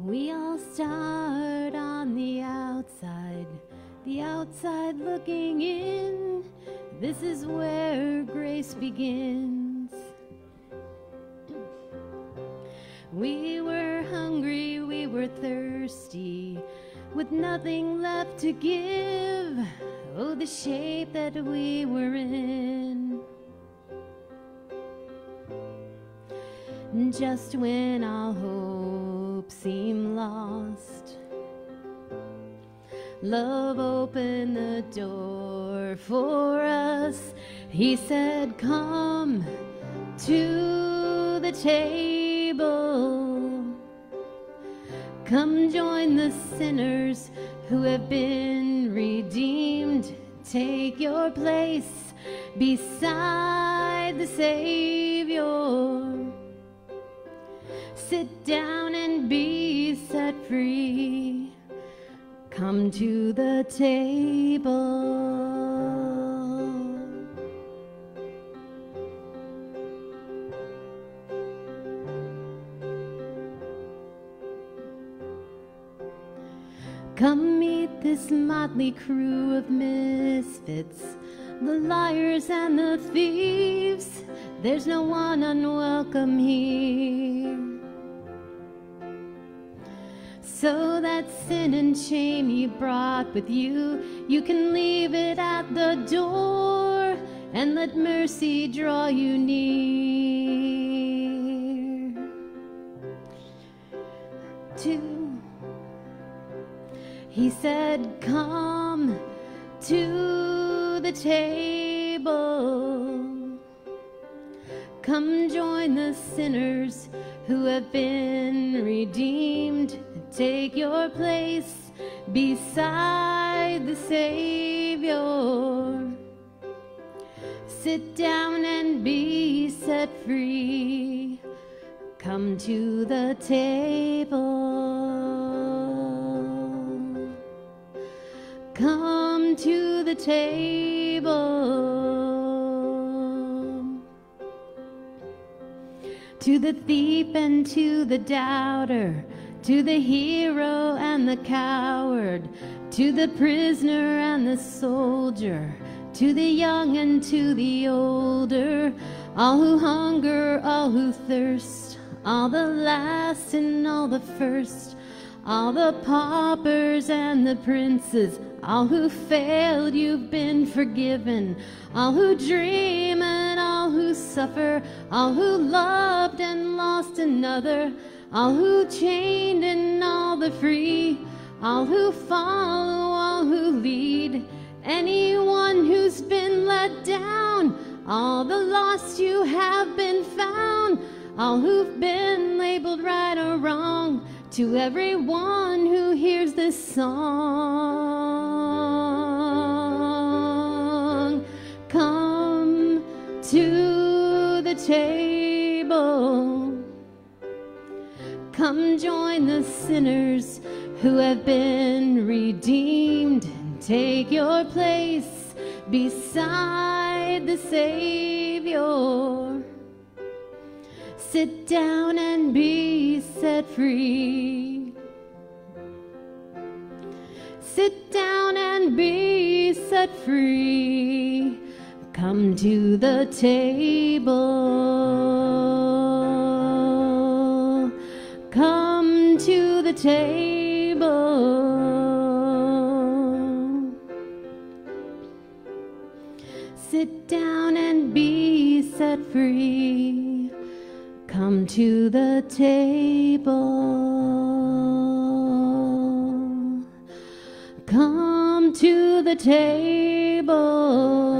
We all start on the outside looking in. This is where grace begins. We were hungry, we were thirsty, with nothing left to give. Oh, the shape that we were in. Just when all hope seemed lost, love opened the door for us. He said, come to the table. Come join the sinners who have been redeemed. Take your place beside the Savior. Sit down and be set free. Come to the table. Come meet this motley crew of misfits, the liars and the thieves. There's no one unwelcome here. So that sin and shame you brought with you, you can leave it at the door and let mercy draw you near. He said, come to the table. Come join the sinners who have been redeemed. Take your place beside the Savior. Sit down and be set free. Come to the table. Come to the table. To the thief and to the doubter, to the hero and the coward, to the prisoner and the soldier, to the young and to the older, all who hunger, all who thirst, all the last and all the first, all the paupers and the princes, all who failed, you've been forgiven, all who dream and all who suffer, all who loved and lost another, all who chained and all the free, all who follow, all who lead, anyone who's been let down, all the lost, you have been found, all who've been labeled right or wrong, to everyone who hears this song, come to the table. Come join the sinners who have been redeemed. Take your place beside the Savior. Sit down and be set free. Sit down and be set free. Come to the table. Come to the table. Sit down and be set free. Come to the table. Come to the table.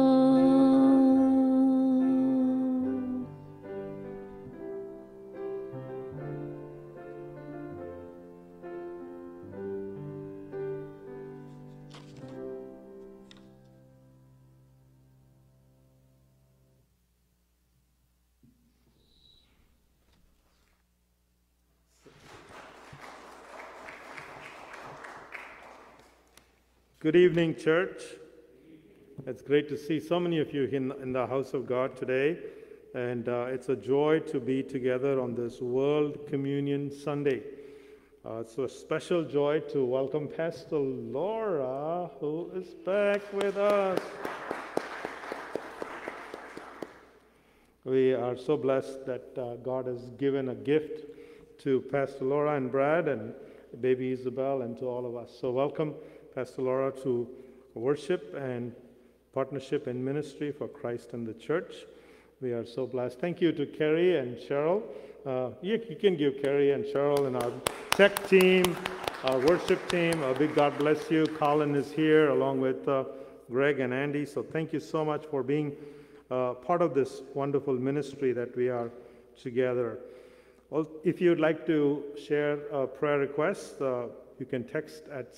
Good evening, church. It's great to see so many of you in the house of God today, and it's a joy to be together on this World Communion Sunday. It's a special joy to welcome Pastor Laura, who is back with us. We are so blessed that God has given a gift to Pastor Laura and Brad and baby Isabel and to all of us. So welcome, Pastor Laura, to worship and partnership in ministry for Christ and the church. We are so blessed. Thank you to Kerry and Cheryl. You can give Kerry and Cheryl and our tech team, our worship team, a big God bless you. Colin is here along with Greg and Andy. So thank you so much for being part of this wonderful ministry that we are together. Well, if you'd like to share a prayer request, you can text at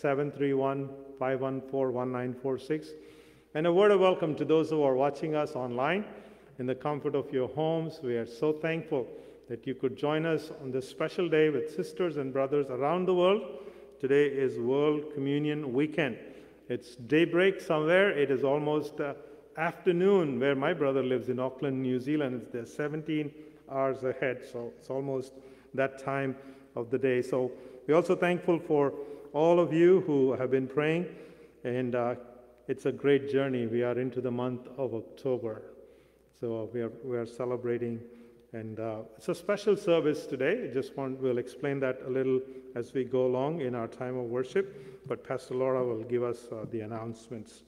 731-514-1946. And a word of welcome to those who are watching us online in the comfort of your homes. We are so thankful that you could join us on this special day with sisters and brothers around the world. Today is World Communion Weekend. It's daybreak somewhere. It is almost afternoon where my brother lives in Auckland, New Zealand. They're 17 hours ahead, so it's almost that time of the day. So we're also thankful for all of you who have been praying, and it's a great journey. We are into the month of October, so we are celebrating. And it's a special service today. We'll explain that a little as we go along in our time of worship. But Pastor Laura will give us the announcements.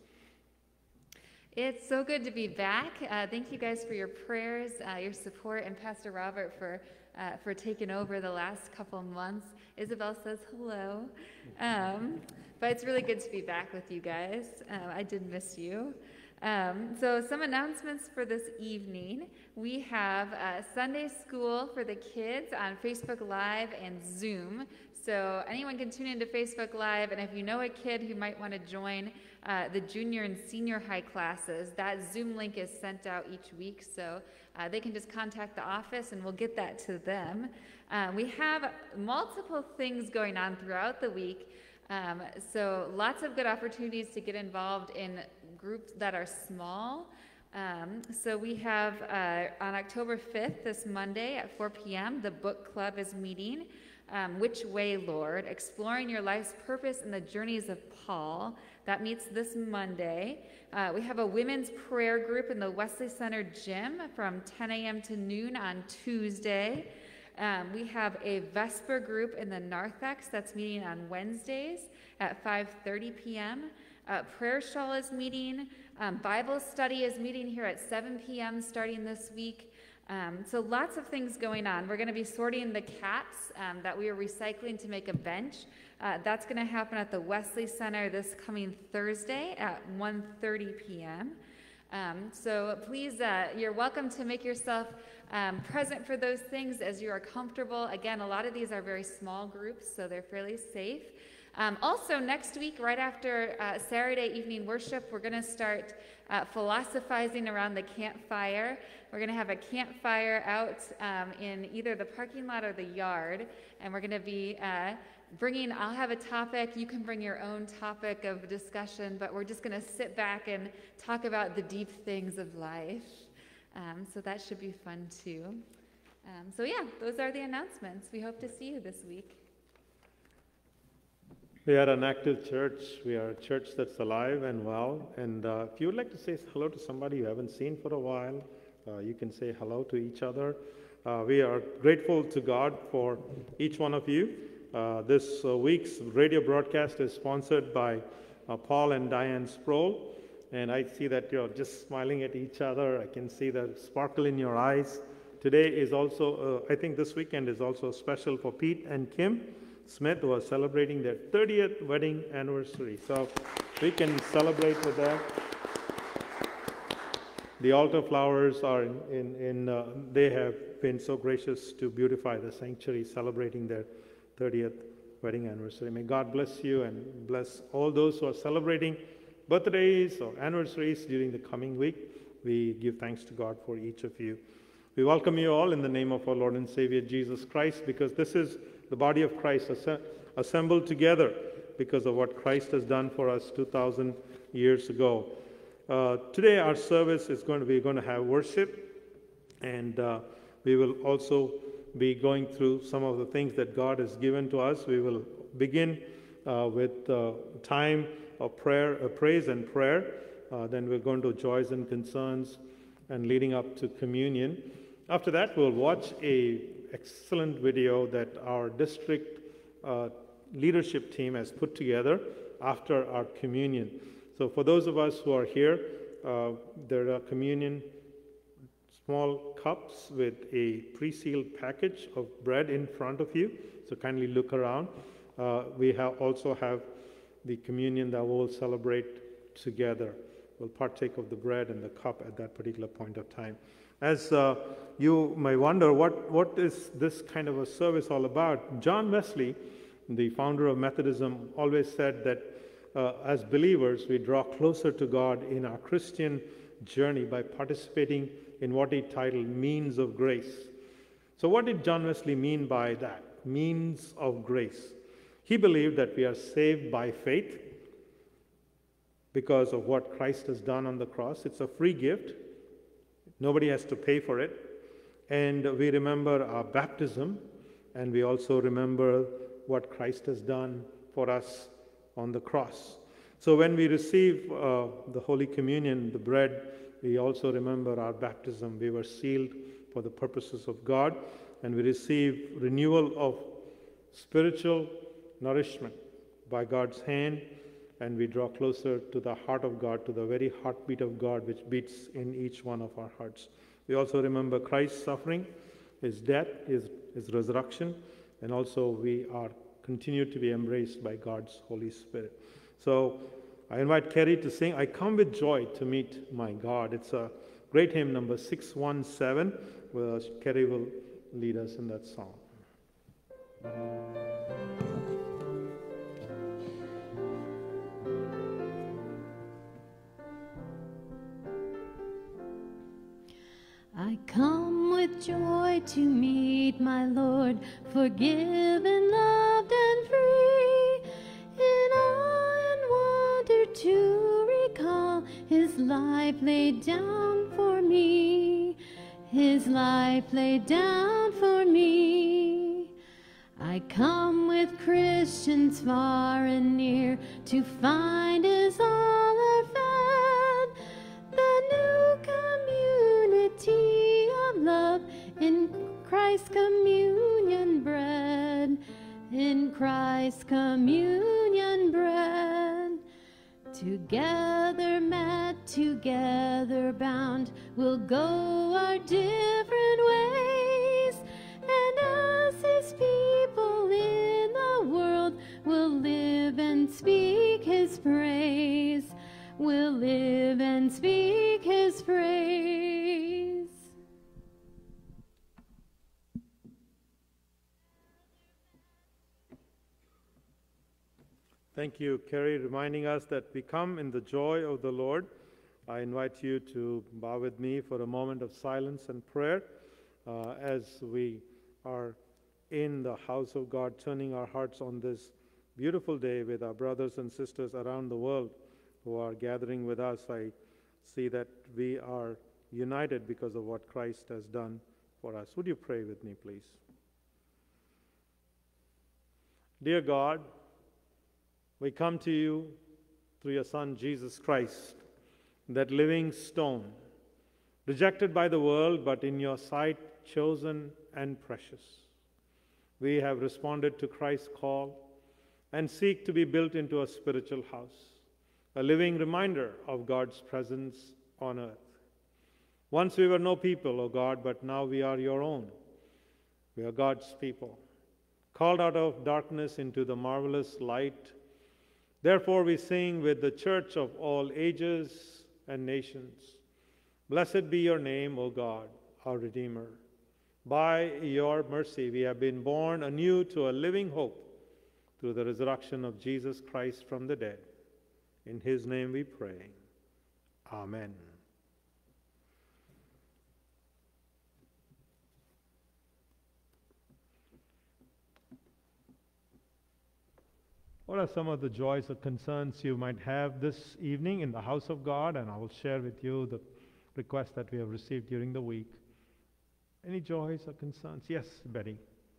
It's so good to be back. Thank you guys for your prayers, your support, and Pastor Robert for taking over the last couple months. Isabel says hello. But it's really good to be back with you guys. I did miss you. So some announcements for this evening. We have Sunday school for the kids on Facebook Live and Zoom. So anyone can tune into Facebook Live, and if you know a kid who might want to join the junior and senior high classes, that Zoom link is sent out each week, so they can just contact the office and we'll get that to them. We have multiple things going on throughout the week, so lots of good opportunities to get involved in groups that are small. So we have on October 5th, this Monday at 4 p.m., the book club is meeting. Which Way, Lord? Exploring Your Life's Purpose in the Journeys of Paul. That meets this Monday. We have a women's prayer group in the Wesley Center gym from 10 a.m. to noon on Tuesday. We have a Vesper group in the narthex that's meeting on Wednesdays at 5:30 p.m. Prayer Shawl is meeting. Bible study is meeting here at 7 p.m. starting this week. So lots of things going on. We're going to be sorting the caps that we are recycling to make a bench. That's going to happen at the Wesley Center this coming Thursday at 1:30 p.m. So please, you're welcome to make yourself present for those things as you are comfortable. Again, a lot of these are very small groups, so they're fairly safe. Also, next week, right after Saturday evening worship, we're going to start philosophizing around the campfire. We're going to have a campfire out in either the parking lot or the yard, and we're going to be I'll have a topic. You can bring your own topic of discussion, but we're just going to sit back and talk about the deep things of life. So that should be fun, too. So yeah, those are the announcements. We hope to see you this week. We are an active church. We are a church that's alive and well. And if you would like to say hello to somebody you haven't seen for a while, you can say hello to each other. We are grateful to God for each one of you. This week's radio broadcast is sponsored by Paul and Diane Sproul. And I see that you're just smiling at each other. I can see the sparkle in your eyes. Today is also, I think this weekend is also special for Pete and Kim Smith, who are celebrating their 30th wedding anniversary. So we can celebrate with them. The altar flowers are they have been so gracious to beautify the sanctuary, celebrating their 30th wedding anniversary. May God bless you and bless all those who are celebrating birthdays or anniversaries during the coming week. We give thanks to God for each of you. We welcome you all in the name of our Lord and Savior Jesus Christ, because this is the body of Christ assembled together because of what Christ has done for us 2,000 years ago. Today our service is going to have worship, and we will also be going through some of the things that God has given to us. We will begin with time of prayer, praise and prayer. Then we're going to joys and concerns and leading up to communion. After that, we'll watch a excellent video that our district leadership team has put together after our communion. So for those of us who are here, there are communion small cups with a pre-sealed package of bread in front of you. So kindly look around. We also have the communion that we'll celebrate together. We'll partake of the bread and the cup at that particular point of time. As you may wonder, what is this kind of a service all about? John Wesley, the founder of Methodism, always said that as believers, we draw closer to God in our Christian journey by participating in what he titled Means of Grace. So what did John Wesley mean by that? Means of grace. He believed that we are saved by faith because of what Christ has done on the cross. It's a free gift. Nobody has to pay for it. And we remember our baptism, and we also remember what Christ has done for us on the cross. So when we receive the Holy Communion, the bread, we also remember our baptism. We were sealed for the purposes of God, and we receive renewal of spiritual nourishment by God's hand, and we draw closer to the heart of God, to the very heartbeat of God which beats in each one of our hearts. We also remember Christ's suffering, his death, his resurrection, and also we are continued to be embraced by God's Holy Spirit. So I invite Kerry to sing, I Come With Joy to Meet My God. It's a great hymn, number 617, where Kerry will lead us in that song. I come with joy to meet my Lord, forgiven, loved, and free, in awe and wonder to recall his life laid down for me, his life laid down for me. I come with Christians far and near to find us all are fed, the new community of love in Christ's communion bread, in Christ's communion bread. Together met, together bound, we'll go our different ways, and as his people in the world, we'll live and speak his praise. We'll live and speak his praise. Thank you, Kerry, reminding us that we come in the joy of the Lord. I invite you to bow with me for a moment of silence and prayer as we are in the house of God, turning our hearts on this beautiful day with our brothers and sisters around the world who are gathering with us. I see that we are united because of what Christ has done for us. Would you pray with me, please? Dear God, we come to you through your Son, Jesus Christ, that living stone, rejected by the world, but in your sight chosen and precious. We have responded to Christ's call and seek to be built into a spiritual house, a living reminder of God's presence on earth. Once we were no people, O God, but now we are your own. We are God's people, called out of darkness into the marvelous light. Therefore we sing with the church of all ages and nations, blessed be your name, O God, our Redeemer. By your mercy we have been born anew to a living hope through the resurrection of Jesus Christ from the dead. In his name we pray. Amen. What are some of the joys or concerns you might have this evening in the house of God? And I will share with you the requests that we have received during the week. Any joys or concerns? Yes, Betty.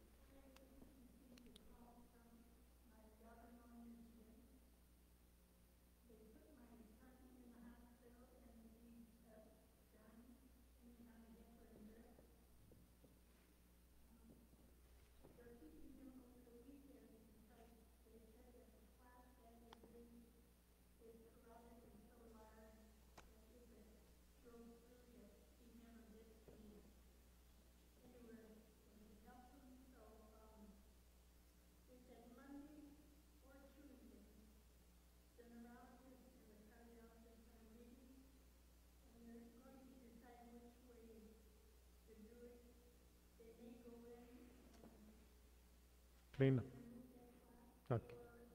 Clean. Okay.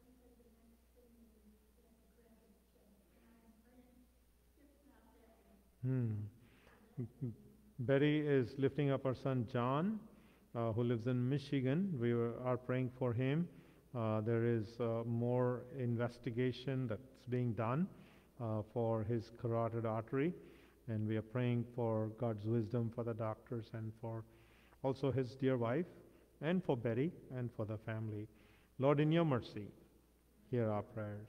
Hmm. Betty is lifting up our son John, who lives in Michigan. Are praying for him. There is more investigation that's being done for his carotid artery, and we are praying for God's wisdom for the doctors and for also his dear wife, and for Betty and for the family. Lord, in your mercy, hear our prayers.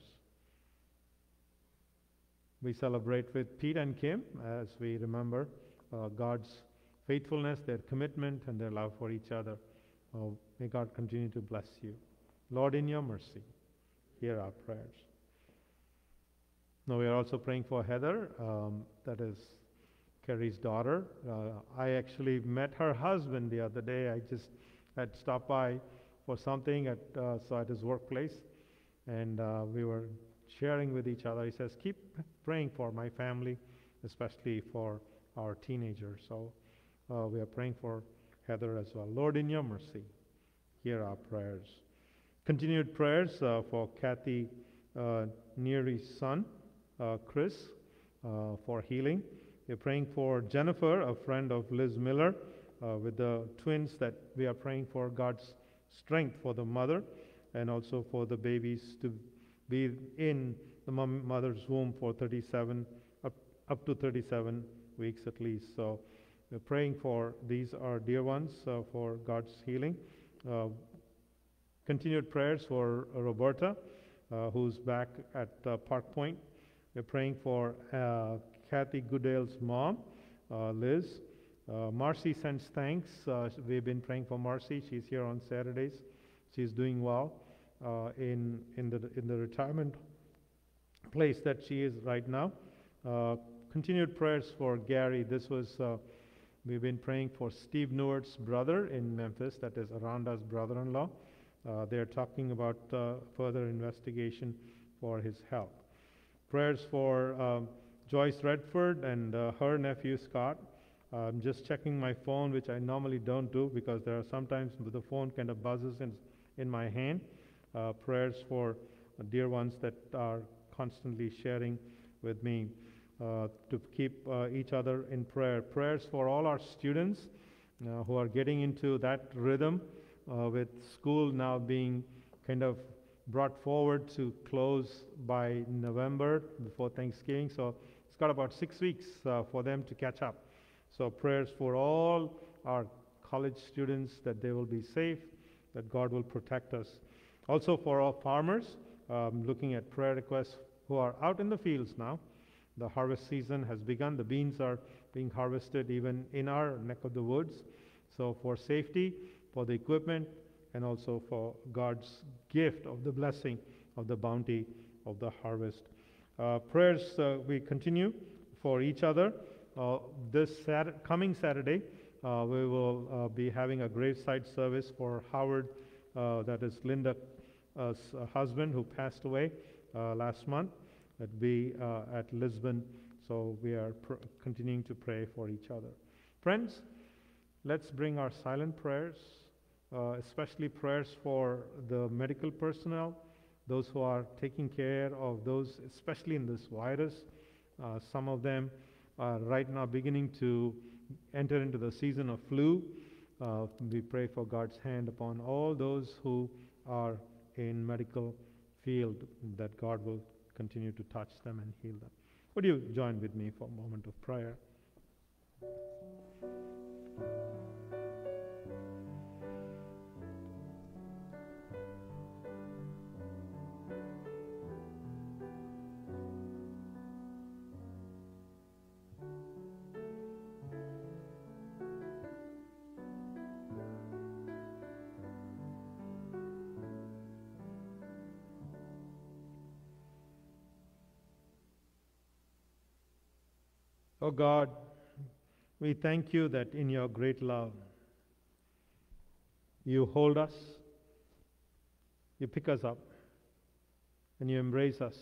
We celebrate with Pete and Kim as we remember God's faithfulness, their commitment, and their love for each other. May God continue to bless you. Lord, in your mercy, hear our prayers. Now we are also praying for Heather, that is Carrie's daughter. I actually met her husband the other day. I just had stopped by for something at his workplace, and we were sharing with each other. He says, keep praying for my family, especially for our teenagers. So we are praying for Heather as well. Lord, in your mercy, hear our prayers. Continued prayers for Kathy Neary's son, Chris, for healing. We're praying for Jennifer, a friend of Liz Miller, with the twins, that we are praying for God's strength for the mother and also for the babies to be in the mother's womb for up to 37 weeks at least. So we're praying for these our dear ones for God's healing. Continued prayers for Roberta, who's back at Park Point. We're praying for Kathy Goodale's mom, Liz. Marcy sends thanks. We've been praying for Marcy. She's here on Saturdays. She's doing well in the retirement place that she is right now. Continued prayers for Gary. We've been praying for Steve Newart's brother in Memphis, that is Aranda's brother-in-law. They're talking about further investigation for his health. Prayers for Joyce Redford and her nephew Scott. I'm just checking my phone, which I normally don't do because there are sometimes the phone kind of buzzes in my hand. Prayers for dear ones that are constantly sharing with me to keep each other in prayer. Prayers for all our students who are getting into that rhythm with school now being kind of brought forward to close by November before Thanksgiving. So it's got about 6 weeks for them to catch up. So prayers for all our college students, that they will be safe, that God will protect us. Also for all farmers, looking at prayer requests who are out in the fields now. The harvest season has begun. The beans are being harvested even in our neck of the woods. So for safety, for the equipment, and also for God's gift of the blessing of the bounty of the harvest. Prayers we continue for each other. This coming Saturday, we will be having a graveside service for Howard, that is Linda's husband, who passed away last month. That'll be at Lisbon. So we are continuing to pray for each other. Friends, let's bring our silent prayers, especially prayers for the medical personnel, those who are taking care of those, especially in this virus. Some of them are right now beginning to enter into the season of flu. We pray for God's hand upon all those who are in medical field, that God will continue to touch them and heal them. Would you join with me for a moment of prayer? Oh God, we thank you that in your great love, you hold us, you pick us up, and you embrace us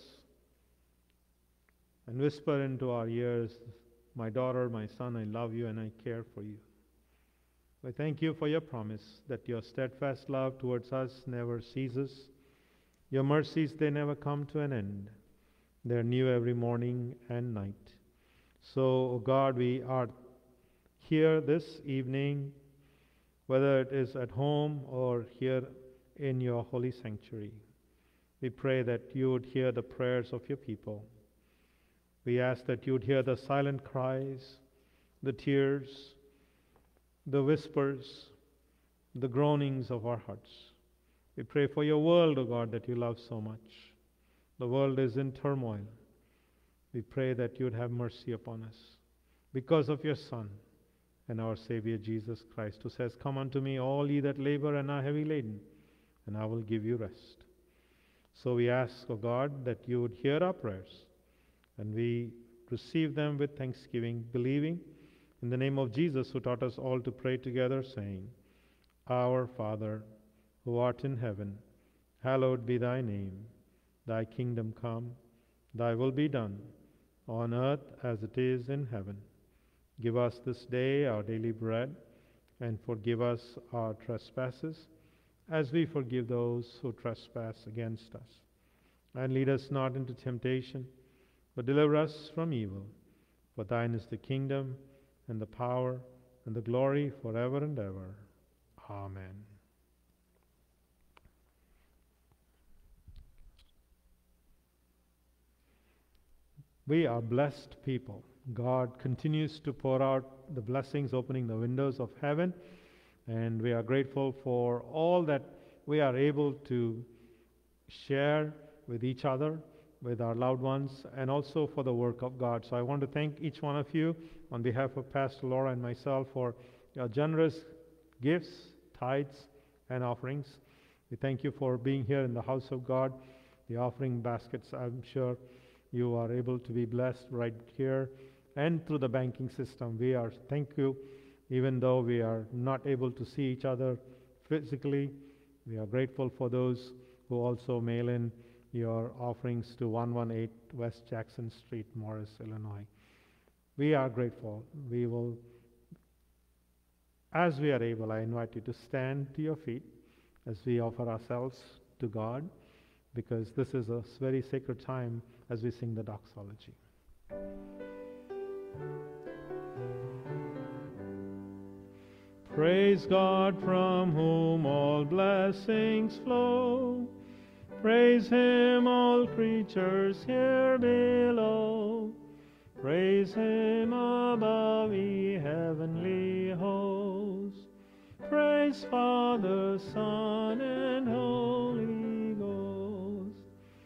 and whisper into our ears, my daughter, my son, I love you and I care for you. I thank you for your promise that your steadfast love towards us never ceases. Your mercies, they never come to an end. They're new every morning and night. So, oh God, we are here this evening, whether it is at home or here in your holy sanctuary. We pray that you would hear the prayers of your people. We ask that you would hear the silent cries, the tears, the whispers, the groanings of our hearts. We pray for your world, O God, that you love so much. The world is in turmoil. We pray that you would have mercy upon us because of your Son and our Savior Jesus Christ, who says, come unto me, all ye that labor and are heavy laden, and I will give you rest. So we ask, O God, that you would hear our prayers, and we receive them with thanksgiving, believing in the name of Jesus, who taught us all to pray together, saying, Our Father, who art in heaven, hallowed be thy name. Thy kingdom come, thy will be done, on earth as it is in heaven. Give us this day our daily bread, and forgive us our trespasses, as we forgive those who trespass against us. And lead us not into temptation, but deliver us from evil. For thine is the kingdom, and the power, and the glory forever and ever. Amen. We are blessed people. God continues to pour out the blessings, opening the windows of heaven, and we are grateful for all that we are able to share with each other, with our loved ones, and also for the work of God. So I want to thank each one of you on behalf of Pastor Laura and myself for your generous gifts, tithes, and offerings. We thank you for being here in the house of God. The offering baskets, I'm sure you are able to be blessed right here and through the banking system. Thank you, even though we are not able to see each other physically. We are grateful for those who also mail in your offerings to 118 West Jackson Street, Morris, Illinois. We are grateful. We will, as we are able, I invite you to stand to your feet as we offer ourselves to God, because this is a very sacred time as we sing the doxology. Praise God, from whom all blessings flow. Praise him, all creatures here below. Praise him above, ye heavenly hosts. Praise Father, Son, and Holy Ghost.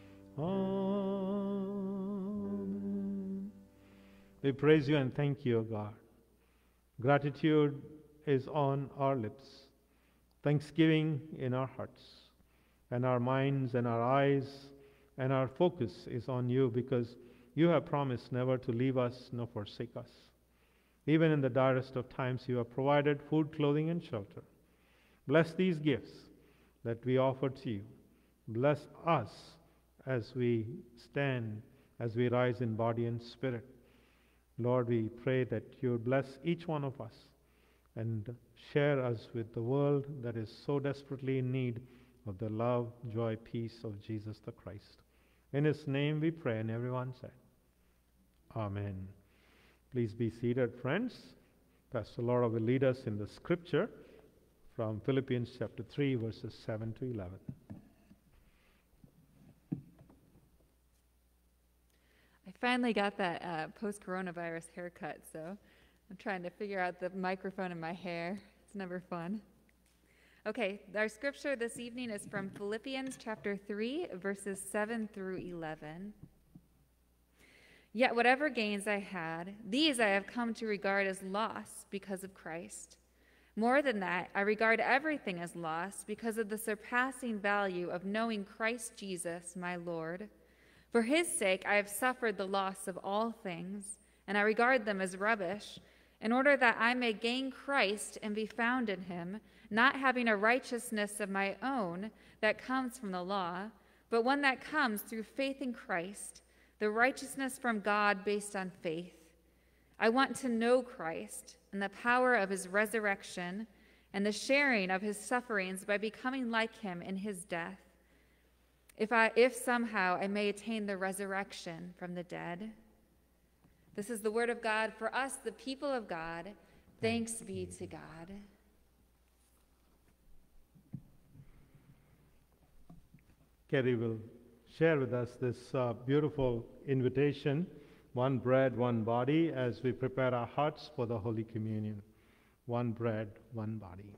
Amen. We praise you and thank you, O God. Gratitude is on our lips, thanksgiving in our hearts, and our minds and our eyes and our focus is on you, because you have promised never to leave us nor forsake us. Even in the direst of times, you have provided food, clothing, and shelter. Bless these gifts that we offer to you. Bless us as we stand, as we rise in body and spirit. Lord, we pray that you would bless each one of us and share us with the world that is so desperately in need of the love, joy, peace of Jesus the Christ. In his name we pray, and everyone said, Amen. Please be seated, friends. Pastor Laura will lead us in the scripture from Philippians chapter 3, verses 7 to 11. I finally got that post-coronavirus haircut, so I'm trying to figure out the microphone in my hair. It's never fun. Okay, our scripture this evening is from Philippians chapter 3, verses 7 through 11. Yet whatever gains I had, these I have come to regard as loss because of Christ. More than that, I regard everything as loss because of the surpassing value of knowing Christ Jesus, my Lord. For his sake I have suffered the loss of all things, and I regard them as rubbish, in order that I may gain Christ and be found in him, not having a righteousness of my own that comes from the law, but one that comes through faith in Christ, the righteousness from God based on faith. I want to know Christ and the power of his resurrection and the sharing of his sufferings by becoming like him in his death, if somehow I may attain the resurrection from the dead. This is the word of God for us, the people of God. Thanks be to God. Kerry will share with us this beautiful invitation, one bread, one body, as we prepare our hearts for the Holy Communion. One bread, one body.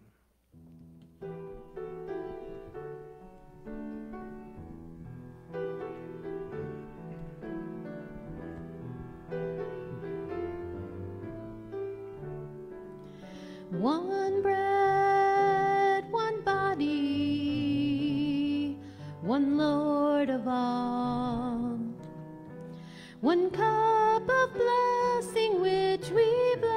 One bread, one body, one Lord of all. One cup of blessing which we bless,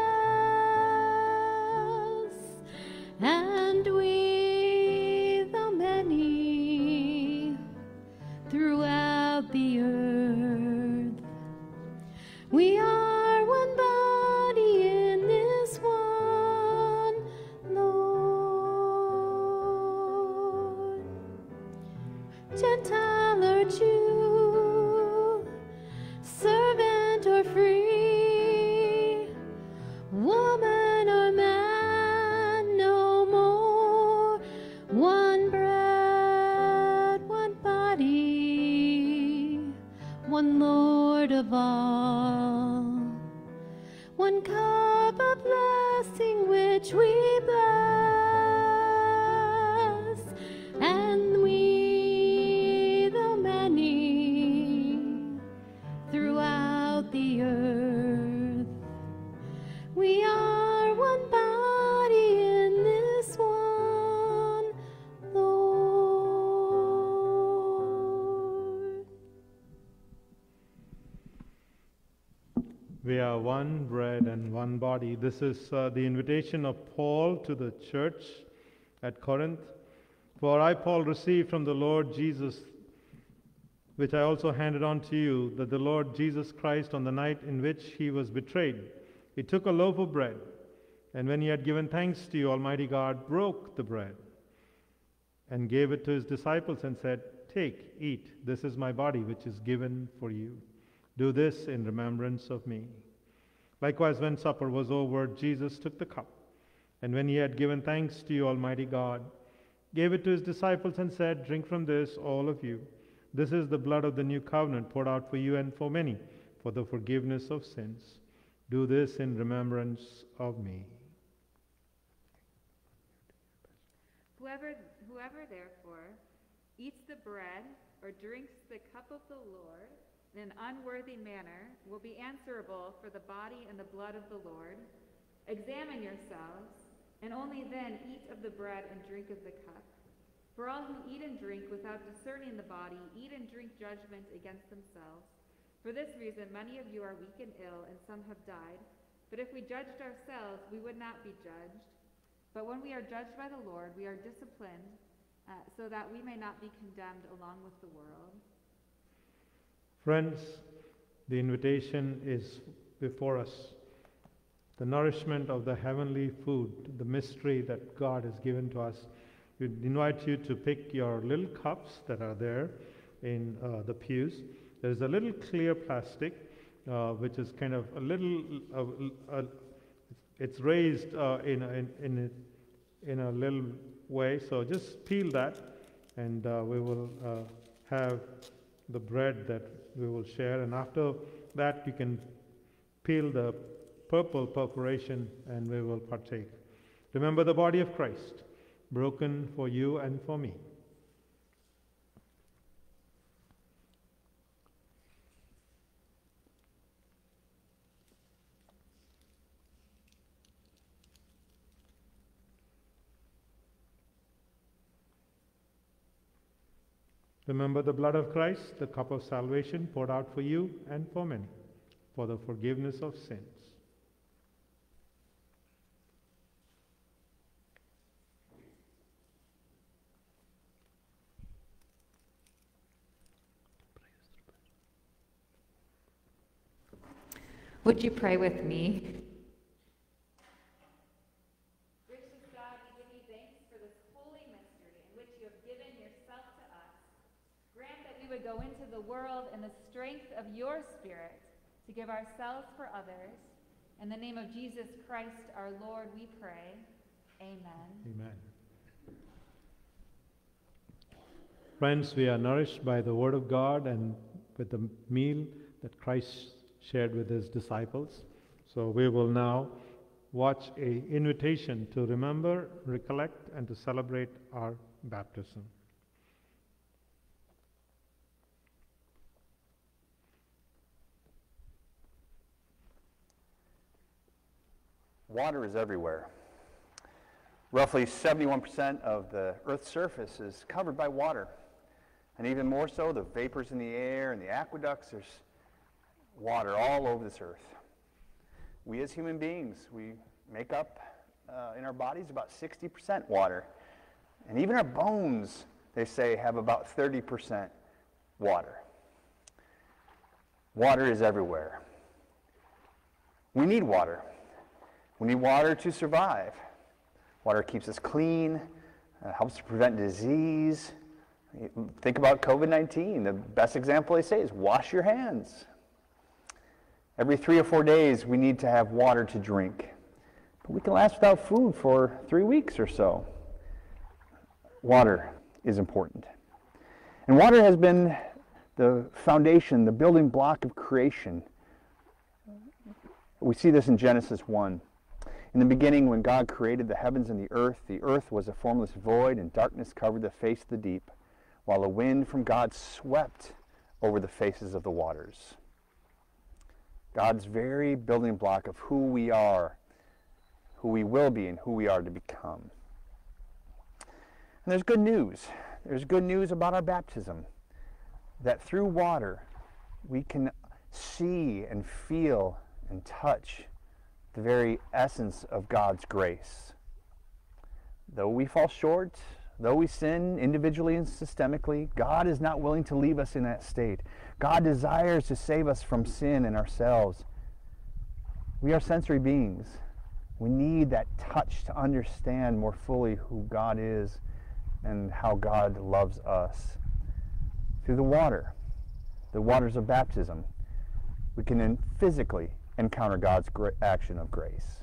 and we, though many, throughout the earth, we are one body in this one Lord. Gentile or Jew, servant or free, woman or man, no more. One bread, one body, one Lord of all. One cup of blessing which we bless, and we, the many, throughout the earth, we are one body in this one Lord. We are one bread and one body. This is the invitation of Paul to the church at Corinth. For I, Paul, received from the Lord Jesus, which I also handed on to you, that the Lord Jesus Christ, on the night in which he was betrayed, he took a loaf of bread, and when he had given thanks to you, Almighty God broke the bread and gave it to his disciples and said, "Take, eat, this is my body which is given for you. Do this in remembrance of me." Likewise, when supper was over, Jesus took the cup, and when he had given thanks to you, Almighty God, gave it to his disciples and said, "Drink from this, all of you. This is the blood of the new covenant poured out for you and for many for the forgiveness of sins. Do this in remembrance of me." Whoever therefore eats the bread or drinks the cup of the Lord in an unworthy manner will be answerable for the body and the blood of the Lord. Examine yourselves, and only then eat of the bread and drink of the cup. For all who eat and drink without discerning the body eat and drink judgment against themselves. For this reason many of you are weak and ill, and some have died. But if we judged ourselves, we would not be judged. But when we are judged by the Lord, we are disciplined, so that we may not be condemned along with the world. Friends, the invitation is before us. The nourishment of the heavenly food, the mystery that God has given to us. We invite you to pick your little cups that are there in the pews. There's a little clear plastic, which is kind of a little, it's raised in a little way. So just peel that, and we will have the bread that we will share. And after that, you can peel the purple perforation, and we will partake. Remember the body of Christ, broken for you and for me. Remember the blood of Christ, the cup of salvation poured out for you and for many. for the forgiveness of sins. Would you pray with me? Gracious God, we give you thanks for this holy mystery in which you have given yourself to us. Grant that we would go into the world in the strength of your Spirit to give ourselves for others. In the name of Jesus Christ, our Lord, we pray. Amen. Amen. Friends, we are nourished by the Word of God and with the meal that Christ shared with his disciples. So we will now watch an invitation to remember, recollect, and to celebrate our baptism. Water is everywhere. Roughly 71% of the Earth's surface is covered by water. And even more so, the vapors in the air and the aqueducts, there's water all over this earth. We as human beings, we make up in our bodies about 60% water. And even our bones, they say, have about 30% water. Water is everywhere. We need water. We need water to survive. Water keeps us clean, helps to prevent disease. Think about COVID-19. The best example they say is wash your hands. Every 3 or 4 days, we need to have water to drink. But we can last without food for 3 weeks or so. Water is important. And water has been the foundation, the building block of creation. We see this in Genesis 1. In the beginning, when God created the heavens and the earth was a formless void, and darkness covered the face of the deep, while a wind from God swept over the faces of the waters. God's very building block of who we are, who we will be, and who we are to become. And there's good news. There's good news about our baptism, that through water we can see and feel and touch the very essence of God's grace. Though we fall short, though we sin individually and systemically, God is not willing to leave us in that state. God desires to save us from sin and ourselves. We are sensory beings. We need that touch to understand more fully who God is and how God loves us. Through the waters of baptism, we can then physically encounter God's action of grace.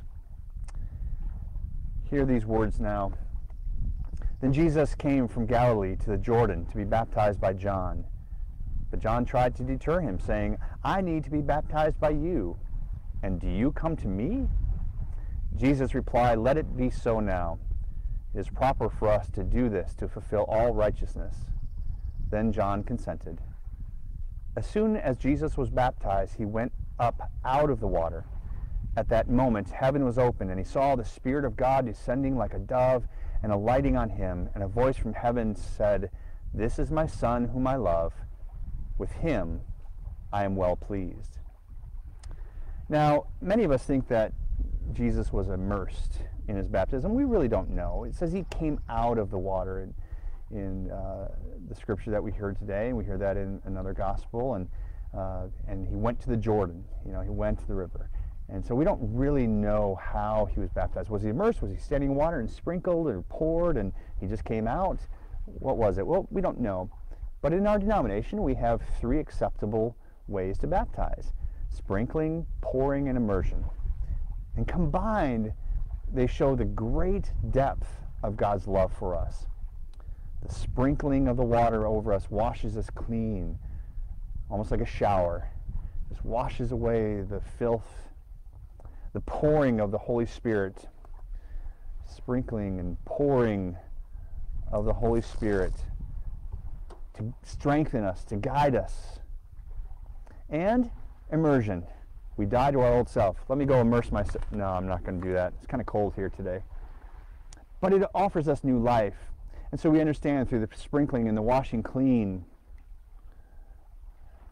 Hear these words now. Then Jesus came from Galilee to the Jordan to be baptized by John. But John tried to deter him, saying, I need to be baptized by you, and do you come to me? Jesus replied, let it be so now. It is proper for us to do this to fulfill all righteousness. Then John consented. As soon as Jesus was baptized, he went up out of the water. At that moment, heaven was opened, and he saw the Spirit of God descending like a dove and alighting on him, and a voice from heaven said, This is my Son whom I love. With him I am well pleased. Now, many of us think that Jesus was immersed in his baptism. We really don't know. It says he came out of the water in the scripture that we heard today, and we hear that in another gospel, and he went to the Jordan. He went to the river. And so we don't really know how he was baptized. Was he immersed? Was he standing in water and sprinkled or poured and he just came out? What was it? Well, we don't know. But in our denomination, we have 3 acceptable ways to baptize: sprinkling, pouring, and immersion. And combined, they show the great depth of God's love for us. The sprinkling of the water over us washes us clean, almost like a shower. Just washes away the filth. The pouring of the Holy Spirit, sprinkling and pouring of the Holy Spirit to strengthen us, to guide us. And immersion. We die to our old self. Let me go immerse myself. No, I'm not going to do that. It's kind of cold here today. But it offers us new life. And so we understand through the sprinkling and the washing clean,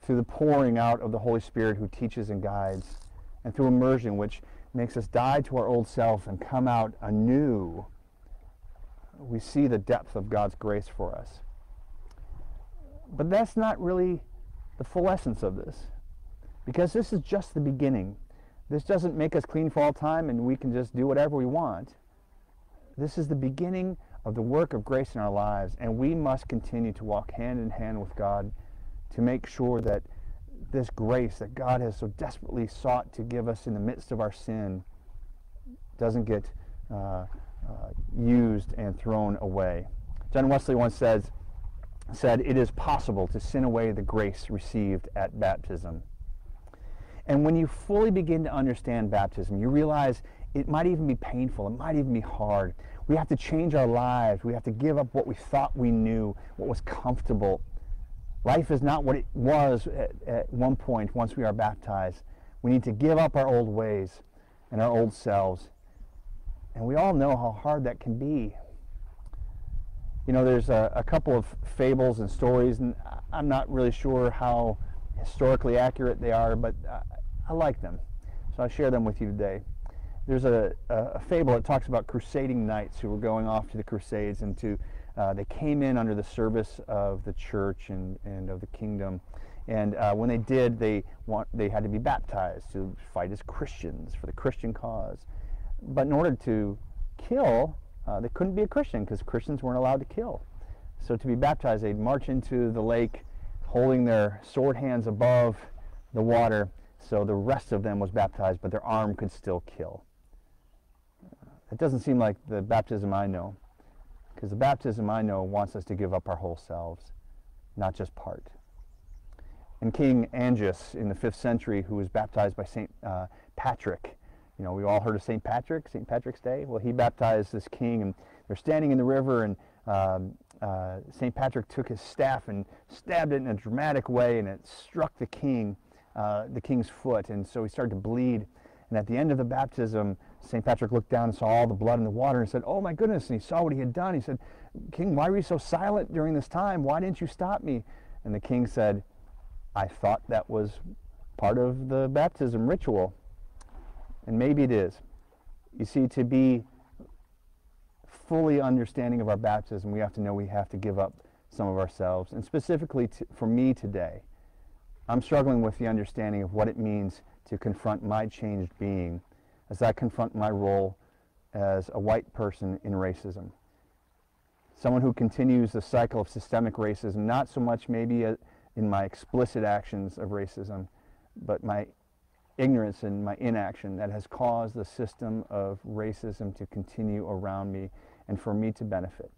through the pouring out of the Holy Spirit who teaches and guides, and through immersion, which makes us die to our old self and come out anew, we see the depth of God's grace for us. But that's not really the full essence of this, because this is just the beginning. This doesn't make us clean for all time and we can just do whatever we want. This is the beginning of the work of grace in our lives, and we must continue to walk hand in hand with God to make sure that this grace that God has so desperately sought to give us in the midst of our sin doesn't get used and thrown away. John Wesley once said, "It is possible to sin away the grace received at baptism." And when you fully begin to understand baptism, you realize it might even be painful, it might even be hard. We have to change our lives. We have to give up what we thought we knew, what was comfortable. Life is not what it was at one point once we are baptized. We need to give up our old ways and our old selves. And we all know how hard that can be. You know, there's a couple of fables and stories, and I'm not really sure how historically accurate they are, but I like them. So I'll share them with you today. There's a fable that talks about crusading knights who were going off to the Crusades, and they came in under the service of the church and of the kingdom. And when they did, they had to be baptized to fight as Christians for the Christian cause. But in order to kill, they couldn't be a Christian because Christians weren't allowed to kill. So to be baptized, they'd march into the lake holding their sword hands above the water, so the rest of them was baptized, but their arm could still kill. It doesn't seem like the baptism I know, because the baptism I know wants us to give up our whole selves, not just part. And King Angus in the 5th century, who was baptized by St. Patrick, you know, we all heard of St. Patrick's Day. Well, he baptized this king, and they're standing in the river, and St. Patrick took his staff and stabbed it in a dramatic way, and it struck the king's foot, and so he started to bleed. And at the end of the baptism, St. Patrick looked down and saw all the blood in the water and said, "Oh my goodness," and he saw what he had done. He said, "King, why were you so silent during this time? Why didn't you stop me?" And the king said, "I thought that was part of the baptism ritual." And maybe it is. You see, to be fully understanding of our baptism, we have to know we have to give up some of ourselves. And specifically for me today, I'm struggling with the understanding of what it means to confront my changed being as I confront my role as a white person in racism. Someone who continues the cycle of systemic racism, not so much maybe in my explicit actions of racism, but my ignorance and my inaction that has caused the system of racism to continue around me and for me to benefit.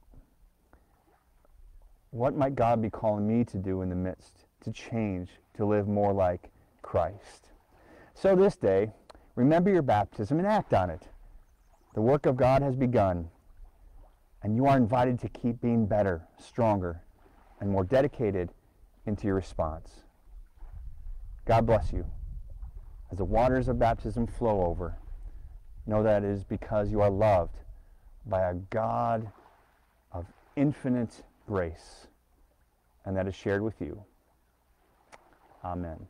What might God be calling me to do in the midst, to change, to live more like Christ? So this day, remember your baptism and act on it. The work of God has begun, and you are invited to keep being better, stronger, and more dedicated into your response. God bless you. As the waters of baptism flow over, know that it is because you are loved by a God of infinite grace, and that is shared with you. Amen.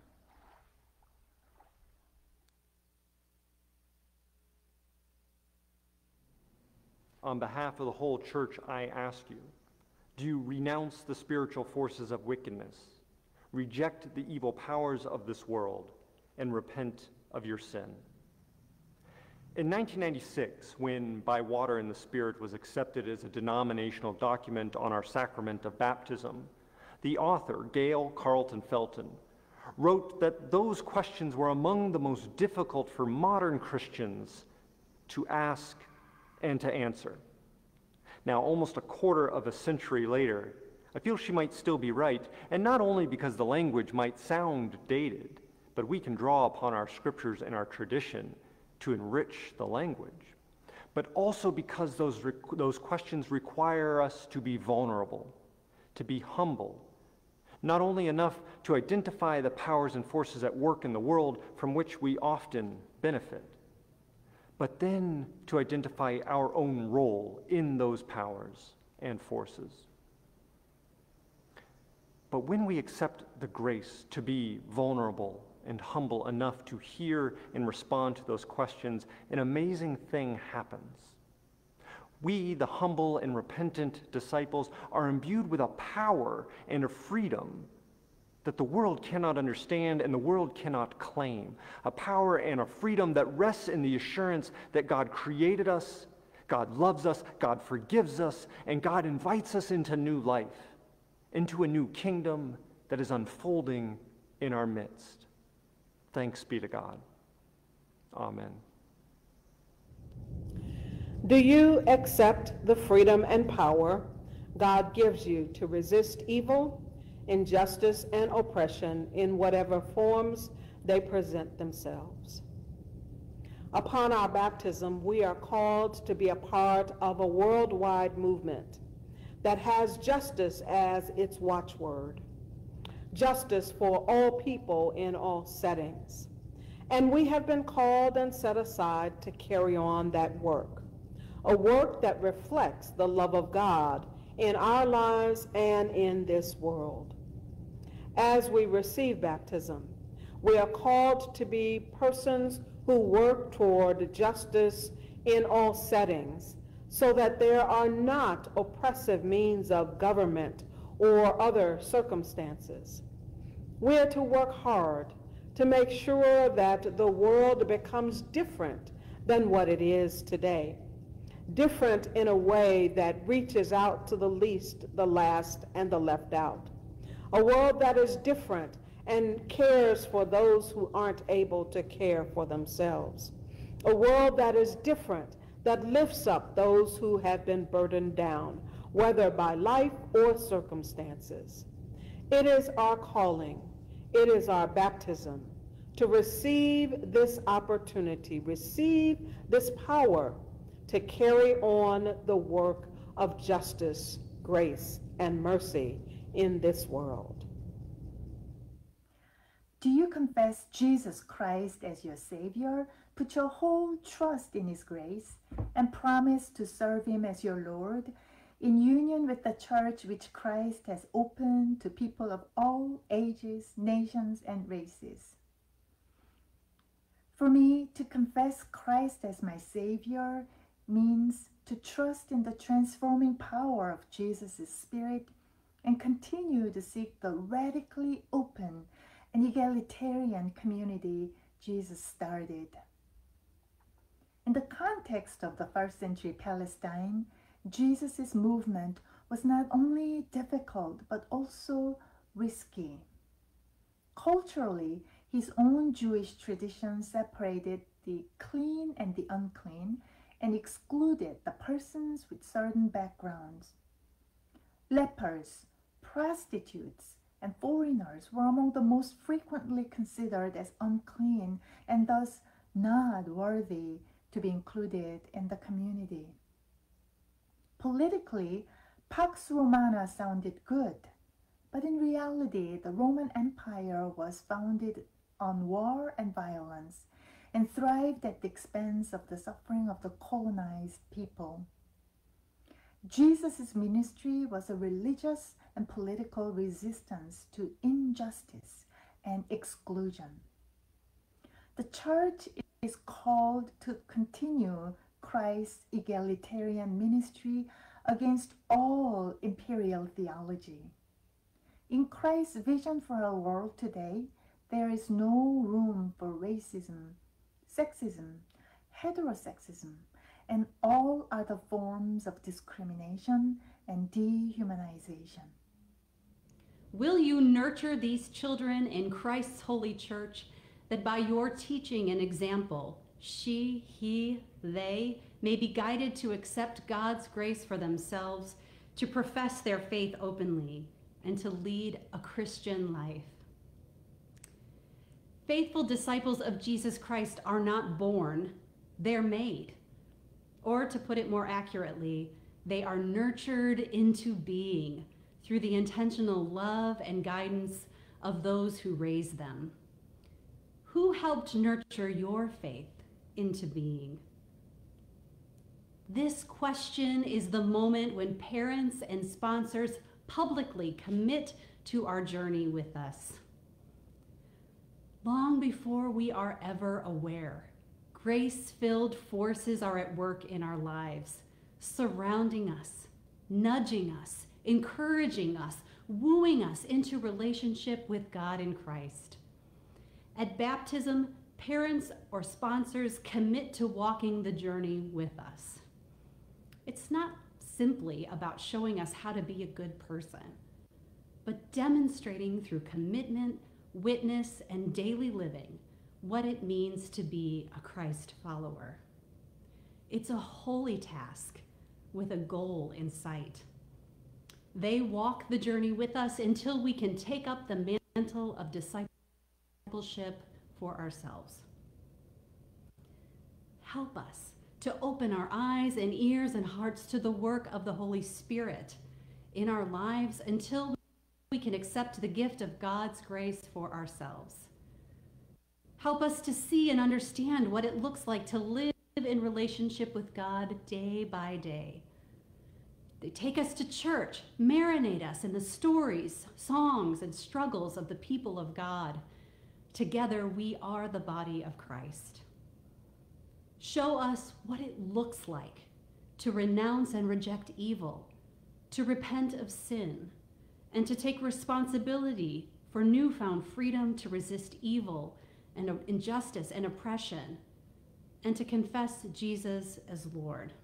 On behalf of the whole church, I ask you, do you renounce the spiritual forces of wickedness, reject the evil powers of this world, and repent of your sin? In 1996, when By Water and the Spirit was accepted as a denominational document on our sacrament of baptism, the author, Gail Carlton Felton, wrote that those questions were among the most difficult for modern Christians to ask and to answer. Now, almost a quarter of a century later, I feel she might still be right, and not only because the language might sound dated, but we can draw upon our scriptures and our tradition to enrich the language, but also because those questions require us to be vulnerable, to be humble, not only enough to identify the powers and forces at work in the world from which we often benefit, but then to identify our own role in those powers and forces. But when we accept the grace to be vulnerable and humble enough to hear and respond to those questions, an amazing thing happens. We, the humble and repentant disciples, are imbued with a power and a freedom that the world cannot understand and the world cannot claim. A power and a freedom that rests in the assurance that God created us, God loves us, God forgives us, and God invites us into new life, into a new kingdom that is unfolding in our midst. Thanks be to God. Amen. Do you accept the freedom and power God gives you to resist evil, injustice, and oppression in whatever forms they present themselves? Upon our baptism, we are called to be a part of a worldwide movement that has justice as its watchword. Justice for all people in all settings. And we have been called and set aside to carry on that work, a work that reflects the love of God in our lives and in this world. As we receive baptism, we are called to be persons who work toward justice in all settings, so that there are not oppressive means of government or other circumstances. We are to work hard to make sure that the world becomes different than what it is today. Different in a way that reaches out to the least, the last, and the left out. A world that is different and cares for those who aren't able to care for themselves. A world that is different, that lifts up those who have been burdened down, whether by life or circumstances. It is our calling, it is our baptism, to receive this opportunity, receive this power to carry on the work of justice, grace, and mercy in this world. Do you confess Jesus Christ as your Savior, put your whole trust in His grace, and promise to serve Him as your Lord, in union with the church which Christ has opened to people of all ages, nations, and races? For me, to confess Christ as my Savior means to trust in the transforming power of Jesus' Spirit and continue to seek the radically open and egalitarian community Jesus started. In the context of the first century Palestine, Jesus' movement was not only difficult but also risky. Culturally, his own Jewish tradition separated the clean and the unclean and excluded the persons with certain backgrounds. Lepers, prostitutes, and foreigners were among the most frequently considered as unclean and thus not worthy to be included in the community. Politically, Pax Romana sounded good, but in reality, the Roman Empire was founded on war and violence and thrived at the expense of the suffering of the colonized people. Jesus' ministry was a religious and political resistance to injustice and exclusion. The church is called to continue Christ's egalitarian ministry against all imperial theology. In Christ's vision for our world today, there is no room for racism, sexism, heterosexism, and all other forms of discrimination and dehumanization. Will you nurture these children in Christ's holy church, that by your teaching and example, she, he, they may be guided to accept God's grace for themselves, to profess their faith openly, and to lead a Christian life? Faithful disciples of Jesus Christ are not born, they're made. Or to put it more accurately, they are nurtured into being through the intentional love and guidance of those who raise them. Who helped nurture your faith into being? This question is the moment when parents and sponsors publicly commit to our journey with us. Long before we are ever aware, grace-filled forces are at work in our lives, surrounding us, nudging us, encouraging us, wooing us into relationship with God in Christ. At baptism, parents or sponsors commit to walking the journey with us. It's not simply about showing us how to be a good person, but demonstrating through commitment, witness, and daily living what it means to be a Christ follower. It's a holy task with a goal in sight. They walk the journey with us until we can take up the mantle of discipleship for ourselves. Help us to open our eyes and ears and hearts to the work of the Holy Spirit in our lives until we can accept the gift of God's grace for ourselves. Help us to see and understand what it looks like to live in relationship with God day by day. They take us to church, marinate us in the stories, songs, and struggles of the people of God. Together, we are the body of Christ. Show us what it looks like to renounce and reject evil, to repent of sin, and to take responsibility for newfound freedom to resist evil and injustice and oppression, and to confess Jesus as Lord.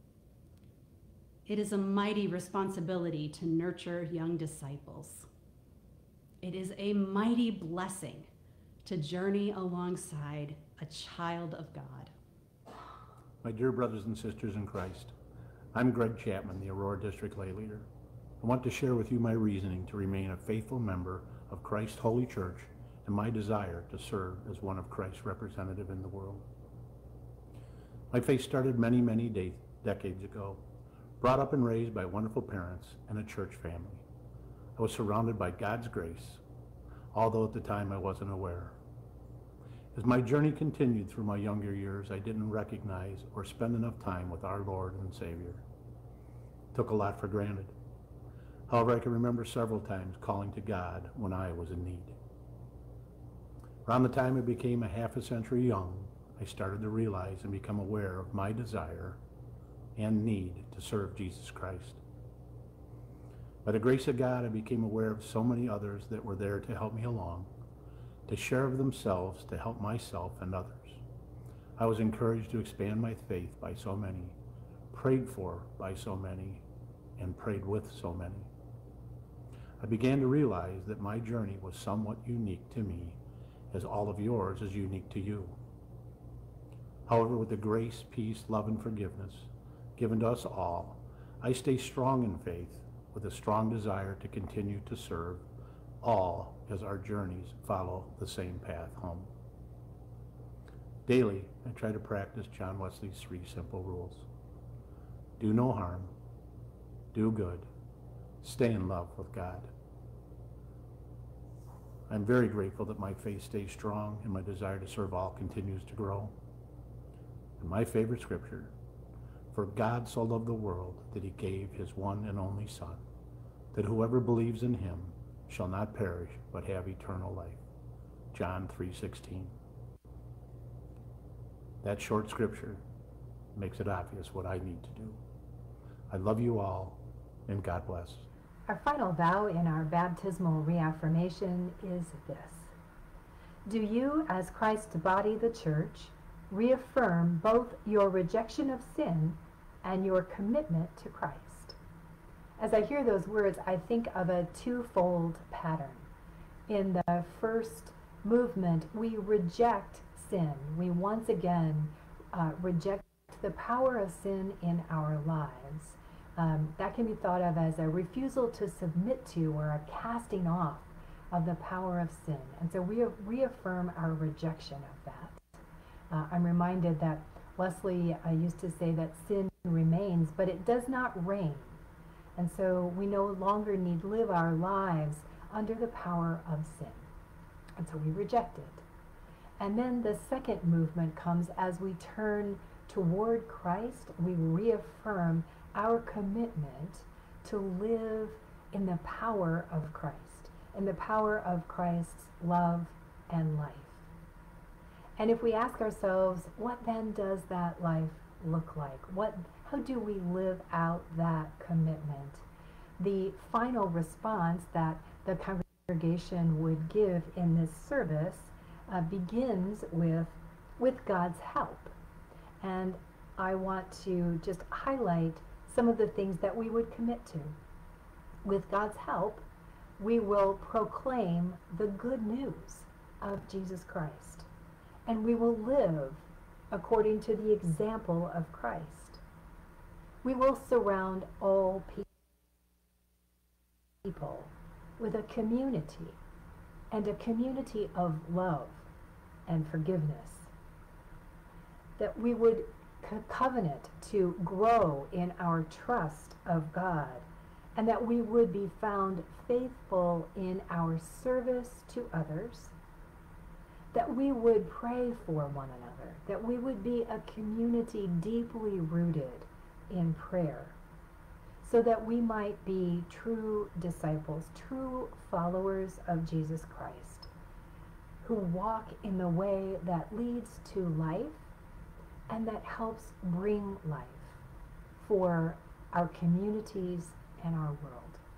It is a mighty responsibility to nurture young disciples. It is a mighty blessing to journey alongside a child of God. My dear brothers and sisters in Christ, I'm Greg Chapman, the Aurora District Lay Leader. I want to share with you my reasoning to remain a faithful member of Christ's Holy Church and my desire to serve as one of Christ's representatives in the world. My faith started many, many decades ago, brought up and raised by wonderful parents and a church family. I was surrounded by God's grace, although at the time I wasn't aware. As my journey continued through my younger years, I didn't recognize or spend enough time with our Lord and Savior. Took a lot for granted. However, I can remember several times calling to God when I was in need. Around the time I became a half a century young, I started to realize and become aware of my desire and need to serve Jesus Christ. By the grace of God, I became aware of so many others that were there to help me along, to share of themselves to help myself and others. I was encouraged to expand my faith by so many, prayed for by so many, and prayed with so many. I began to realize that my journey was somewhat unique to me, as all of yours is unique to you. However, with the grace, peace, love, and forgiveness given to us all, I stay strong in faith with a strong desire to continue to serve all as our journeys follow the same path home. Daily, I try to practice John Wesley's 3 simple rules. Do no harm, do good, stay in love with God. I'm very grateful that my faith stays strong and my desire to serve all continues to grow. And my favorite scripture, for God so loved the world that he gave his one and only Son, that whoever believes in him shall not perish but have eternal life. John 3:16. That short scripture makes it obvious what I need to do. I love you all, and God bless. Our final vow in our baptismal reaffirmation is this. Do you, as Christ's body, the church, reaffirm both your rejection of sin and your commitment to Christ? As I hear those words, I think of a twofold pattern. In the first movement, we reject sin. We once again reject the power of sin in our lives. That can be thought of as a refusal to submit to or a casting off of the power of sin. And so we reaffirm our rejection of that. I'm reminded that Wesley used to say that sin remains, but it does not reign. And so we no longer need live our lives under the power of sin. And so we reject it. And then the second movement comes as we turn toward Christ. We reaffirm our commitment to live in the power of Christ, in the power of Christ's love and life. And if we ask ourselves, what then does that life look like? How do we live out that commitment? The final response that the congregation would give in this service begins with God's help. And I want to just highlight some of the things that we would commit to. With God's help, we will proclaim the good news of Jesus Christ, and we will live according to the example of Christ. We will surround all people with a community, and a community of love and forgiveness. That we would covenant to grow in our trust of God, and that we would be found faithful in our service to others, that we would pray for one another, that we would be a community deeply rooted in prayer, so that we might be true disciples, true followers of Jesus Christ, who walk in the way that leads to life and that helps bring life for our communities and our world.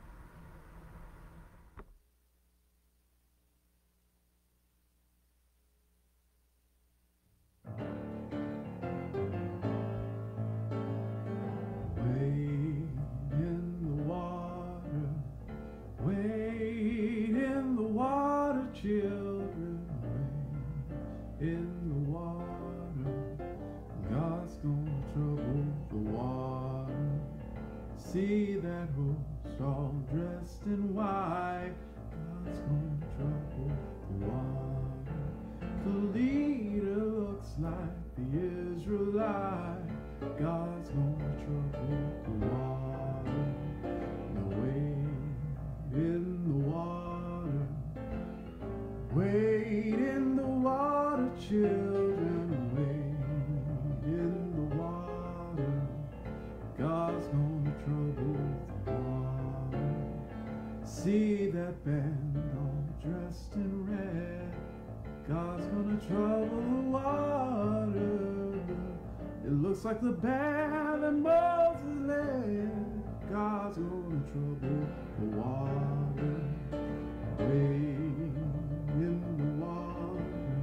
Children, wade in the water. God's gonna trouble the water. See that horse all dressed in white. God's gonna trouble the water. The leader looks like the Israelite. God's gonna trouble the water. Now wade in the water. Wade in the water, children, wade in the water. God's gonna trouble the water. See that band all dressed in red. God's gonna trouble the water. It looks like the band that Moses led. God's gonna trouble the water. Wade in the water,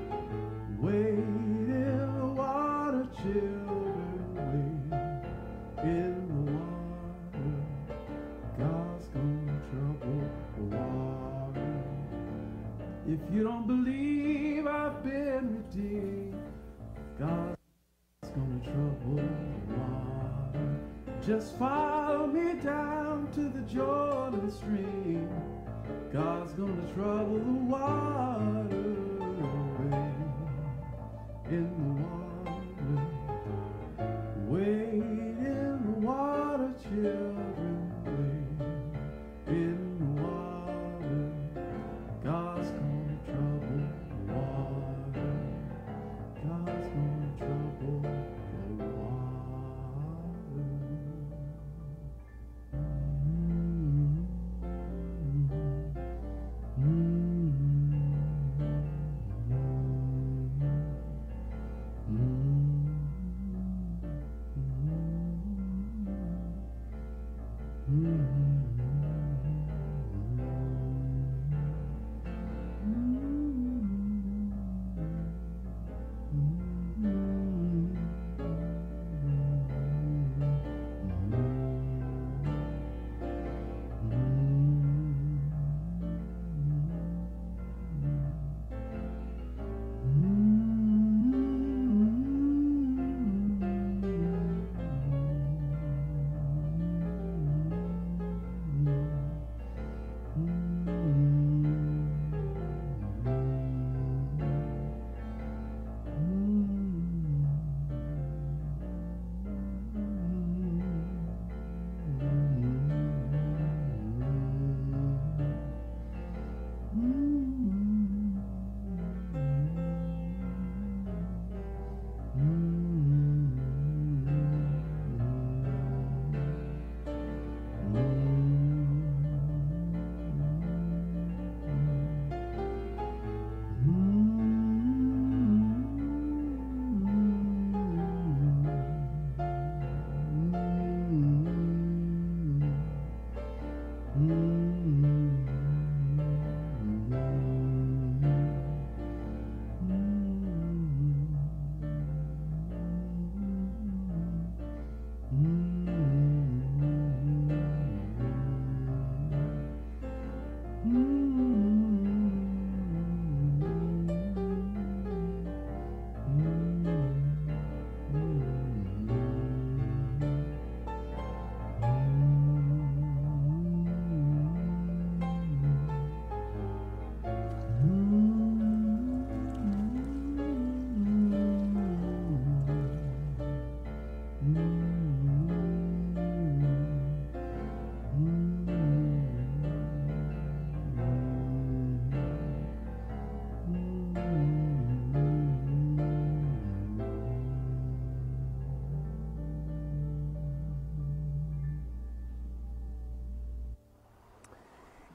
wade in the water, children, wade in the water. God's gonna trouble the water. If you don't believe I've been redeemed, God's gonna trouble the water. Just follow me down to the Jordan stream. God's gonna trouble the water. Wade in the water. Wade in the water, children. Wade in the water. God's gonna trouble the water. God's gonna trouble the water.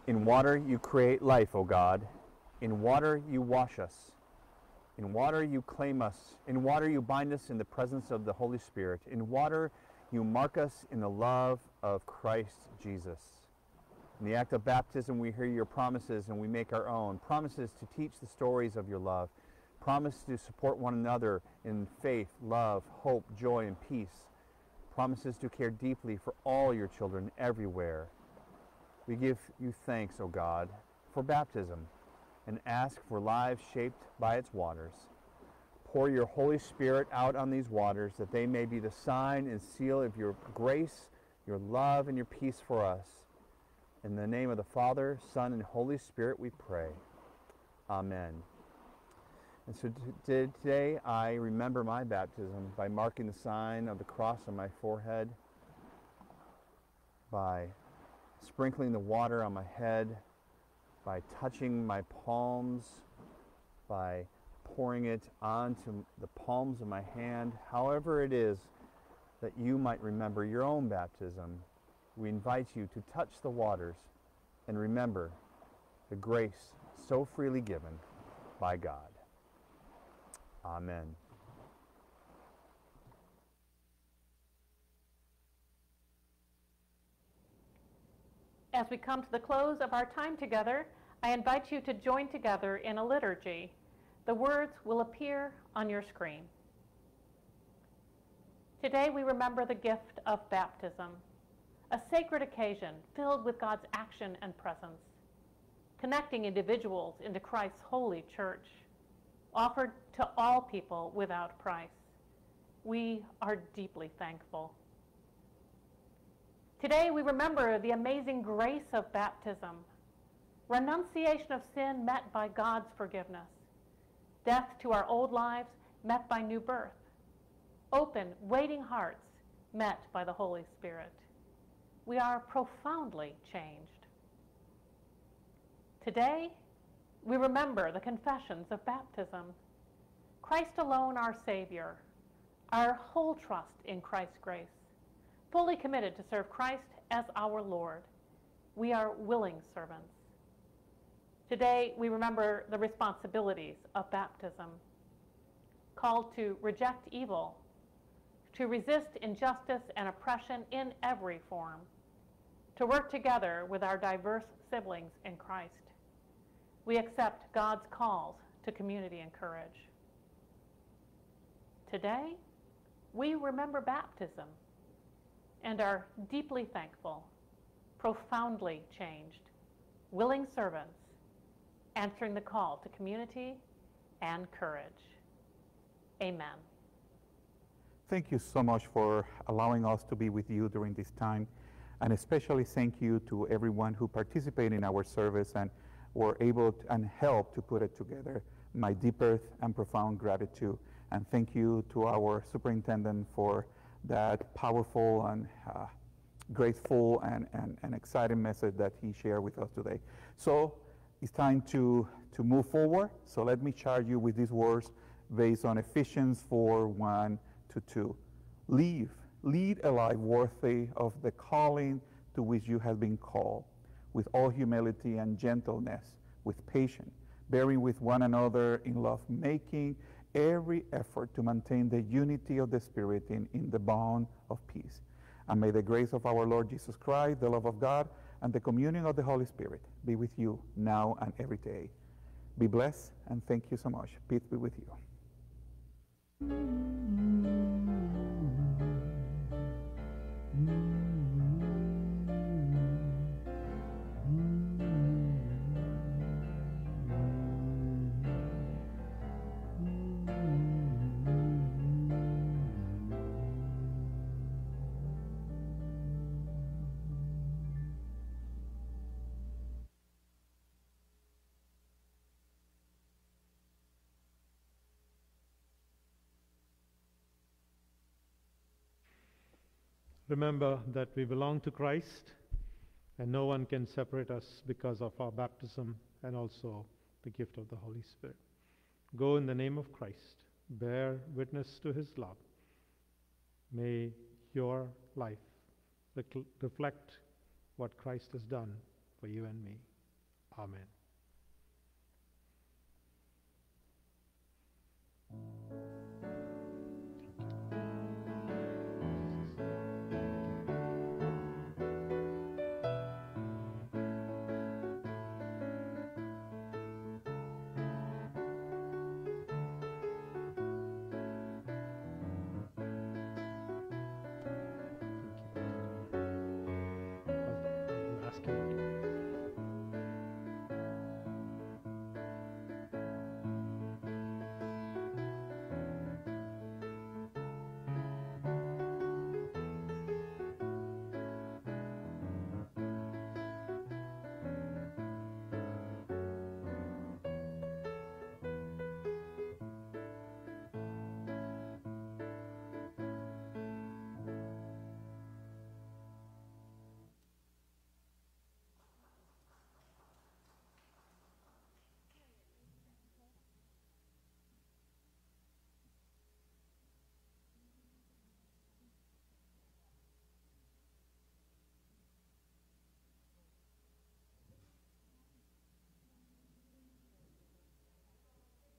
In water you create life, O God. In water you wash us. In water you claim us. In water you bind us in the presence of the Holy Spirit. In water you mark us in the love of Christ Jesus. In the act of baptism we hear your promises and we make our own. Promises to teach the stories of your love. Promise to support one another in faith, love, hope, joy, and peace. Promises to care deeply for all your children everywhere. We give you thanks, O God, for baptism and ask for lives shaped by its waters. Pour your Holy Spirit out on these waters that they may be the sign and seal of your grace, your love, and your peace for us. In the name of the Father, Son, and Holy Spirit we pray. Amen. And so today I remember my baptism by marking the sign of the cross on my forehead, by sprinkling the water on my head, by touching my palms, by pouring it onto the palms of my hand. However it is that you might remember your own baptism, we invite you to touch the waters and remember the grace so freely given by God. Amen. As we come to the close of our time together, I invite you to join together in a liturgy. The words will appear on your screen. Today we remember the gift of baptism, a sacred occasion filled with God's action and presence, connecting individuals into Christ's holy church, offered to all people without price. We are deeply thankful. Today we remember the amazing grace of baptism, renunciation of sin met by God's forgiveness, death to our old lives met by new birth, open, waiting hearts met by the Holy Spirit. We are profoundly changed. Today, we remember the confessions of baptism. Christ alone, our Savior, our whole trust in Christ's grace, fully committed to serve Christ as our Lord. We are willing servants. Today, we remember the responsibilities of baptism, called to reject evil, to resist injustice and oppression in every form, to work together with our diverse siblings in Christ. We accept God's calls to community and courage. Today, we remember baptism and are deeply thankful, profoundly changed, willing servants, answering the call to community and courage. Amen. Thank you so much for allowing us to be with you during this time, and especially thank you to everyone who participated in our service and were able to, and helped to put it together. My deepest and profound gratitude, and thank you to our superintendent for that powerful and graceful and exciting message that he shared with us today. So it's time to move forward. So let me charge you with these words based on Ephesians 4:1-2. Lead a life worthy of the calling to which you have been called, with all humility and gentleness, with patience, bearing with one another in love, making every effort to maintain the unity of the Spirit in the bond of peace. And may the grace of our Lord Jesus Christ, the love of God, and the communion of the Holy Spirit be with you now and every day. Be blessed, and thank you so much. Peace be with you. Remember that we belong to Christ, and no one can separate us because of our baptism and also the gift of the Holy Spirit. Go in the name of Christ. Bear witness to his love. May your life reflect what Christ has done for you and me. Amen. I'm asking